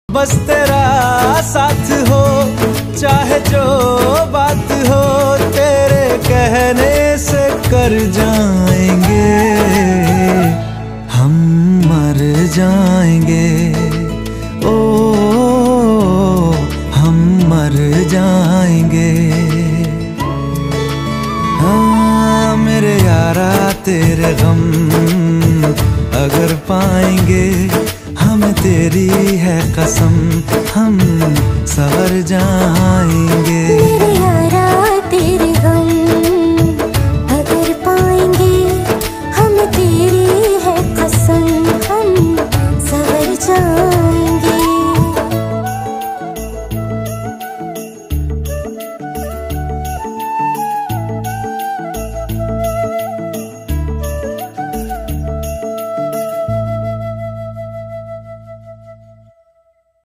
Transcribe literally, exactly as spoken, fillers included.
बस तेरा साथ हो, चाहे जो बात हो, तेरे कहने से कर जाएंगे, हम मर जाएंगे, ओ हम मर जाएंगे। हाँ मेरे यारा तेरे गम अगर पाएंगे, हमें तेरी है कसम, हम सवर जाएंगे।